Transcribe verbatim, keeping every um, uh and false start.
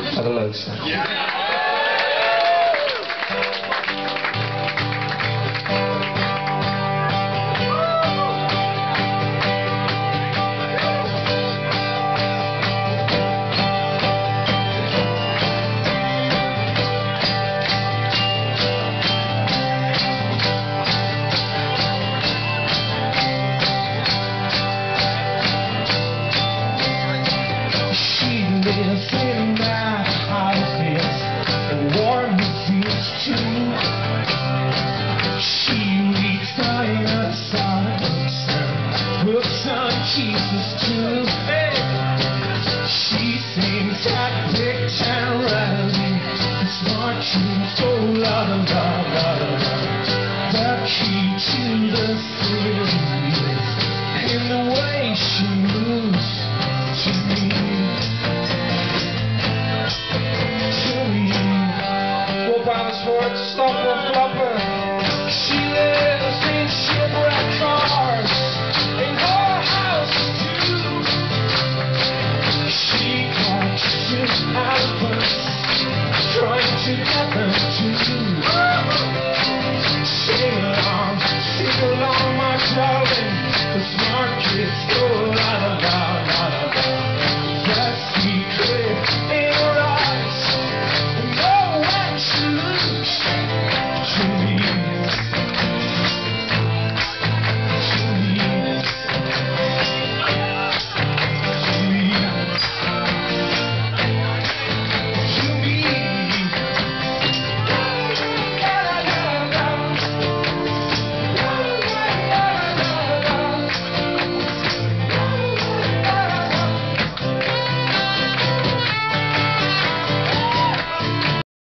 Wat een leukste. Lives in my houses and warm feels too. She reads Diana songs and books on Jesus too. Hey. She sings at big town rally, smart tunes, oh la la la la la. The key to the city is in the way she moves to me. Sport, stappen, flappen. She lives in shipwreck cars, in her house too. She catches albums, trying to